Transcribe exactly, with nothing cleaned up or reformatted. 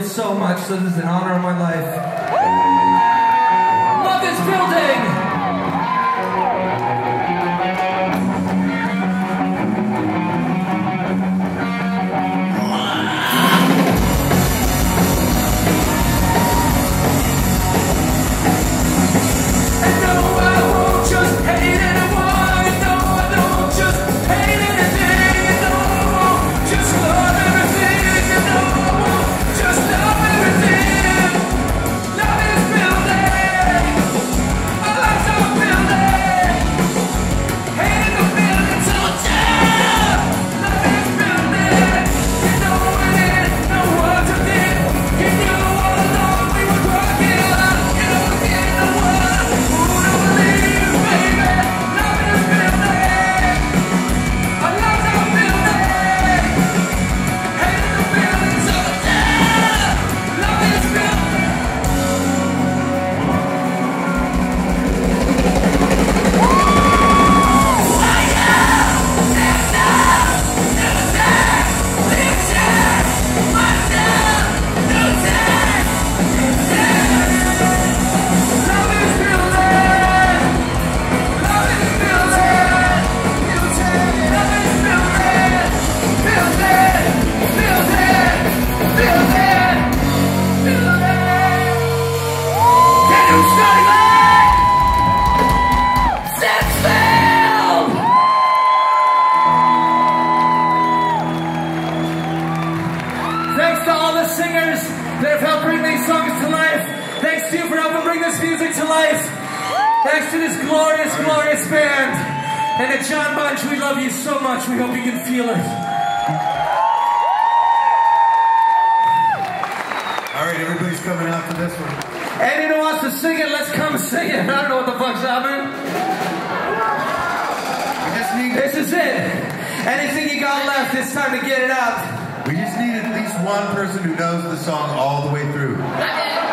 so much, so this is an honor of my life. Love this building! Thanks to all the singers that have helped bring these songs to life. Thanks to you for helping bring this music to life. Thanks to this glorious, glorious band. And to John Bunch, we love you so much. We hope you can feel it. All right, everybody's coming out for this one. Anyone who wants to sing it, let's come sing it. I don't know what the fuck's happening. We just need This is it. Anything you got left, it's time to get it out. We just need at least one person who knows the song all the way through.